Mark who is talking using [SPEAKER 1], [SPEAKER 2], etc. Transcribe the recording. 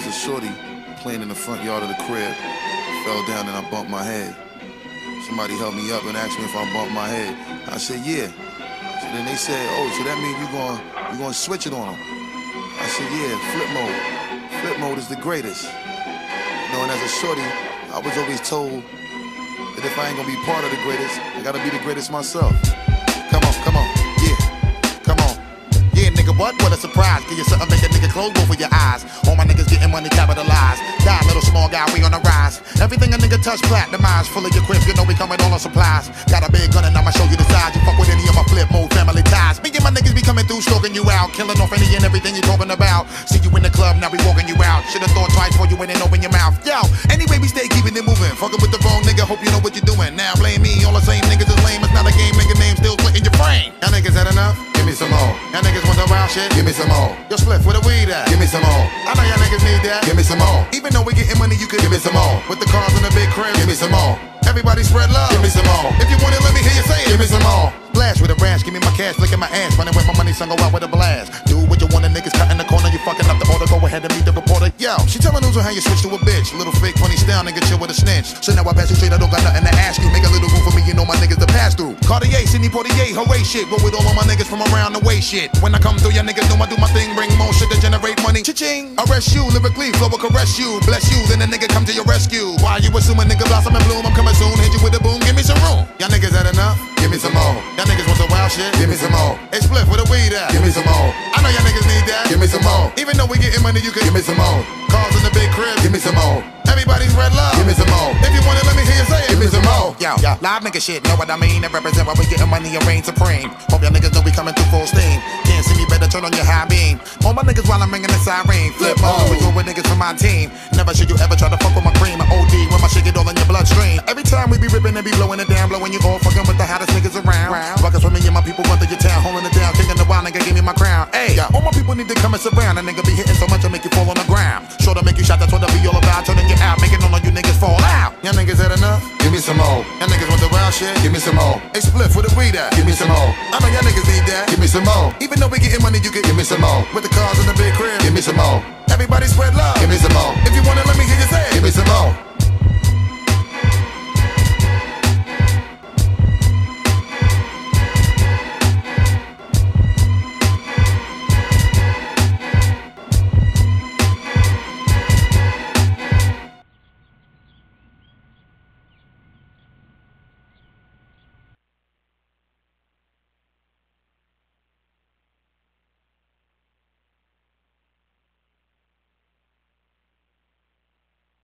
[SPEAKER 1] was a shorty playing in the front yard of the crib. Fell down and I bumped my head. Somebody helped me up and asked me if I bumped my head. I said, yeah. So then they said, oh, so that means you gonna switch it on them. I said, yeah, flip mode. Flip mode is the greatest. You know, and as a shorty, I was always told that if I ain't gonna be part of the greatest, I gotta be the greatest myself. Come on, yeah, come on. Yeah, nigga, what a surprise. Give you something, make a nigga close both of your eyes. All my niggas getting money capitalized. Die, little small guy, we on the rise. Everything a nigga touch, platinumized. Full of your quips, you know we coming all on supplies. Got a big gun and I'ma show you the size. You fuck with any of my flip mode family ties. Me and my niggas be coming through, stalking you out. Killing off any and everything you talking about. See you in the club, now we walking you out. Should've thought twice before you went and open your mouth. Yo, anyway, we stay keeping it moving. Fucking with the wrong nigga, hope you know what you're doing. Now blame me, all the same niggas is lame. It's not a game, nigga name still splitting your frame. Y'all niggas had enough? Give me some more. Y'all niggas want the wild shit? Give me some more. Yo, Spliff, where the weed at? Give me some more. I know y'all niggas need that. Give me some more. Even though we getting money, you could give me some more. With the cars in the big crib, give me some more. Everybody spread love. Give me some more. If you want it, let me hear you say it. Give me some more. Blast with a rash, give me my cash, look at my ass. Running with my money, son, go out with a blast. Do what you want, the niggas cut in the corner. You fucking up the order, go ahead and meet the reporter. Yo, she telling news on how you switch to a bitch. Little fake funny style, nigga, chill with a snitch. So now I pass you straight, I don't got nothing to ask you. Make a little room for me, you know my niggas to pass through. Cartier, Sidney Poitier, hooray shit. Roll with all of my niggas from around the way shit. When I come through, y'all niggas know I do my thing. Bring more shit to generate money. Cha-ching, arrest you, lyrically, flow will caress you. Bless you, then the nigga come to your rescue. Why you assuming nigga blossom and bloom? I'm coming soon, hit you with a boom, give me some room. Y'all niggas had enough? Give me some more. Y'all niggas want the wild shit? Give me some more. Hey, Spliff, where the weed at? Give me some more. I know y'all niggas need that. Give me some more. Even though we getting money, you can give me some more. Cars in the big crib, give me some more. Everybody's red love, give me some more. If you want it, let me hear you say it. Give me some more. Yo, live nigga shit, know what I mean? That represent why we getting money and reign supreme. Hope y'all niggas know we coming through full steam. Can't see me, better turn on your high beam. All my niggas while I'm ringing the siren. Flip mode, we go with niggas from my team. Never should you ever try to fuck with my cream. An OD when my shit get all in your bloodstream. Every time we be ripping and be blowing it down, blowing you all fucking with the hottest niggas around. Ruckus with me and my people run through your town, holding it down, kicking the wild nigga, give me my crown. Hey, all my people need to come and surround. A nigga be hitting so much I make you fall on the ground. Sure to make you shot, that's what I be all about. Turning you out, making all of you niggas fall out. Y'all niggas had enough? Give me some more. Y'all niggas want the wild shit? Give me some more. Hey, Spliff, where the weed at? Give me some more. I know y'all niggas need that. Give me some more. Even though we getting money, you can give me some more. With the cars in the big crib, give me some more. Everybody spread love. Give me some more. If you want it, let me hear you say it. Give me some more.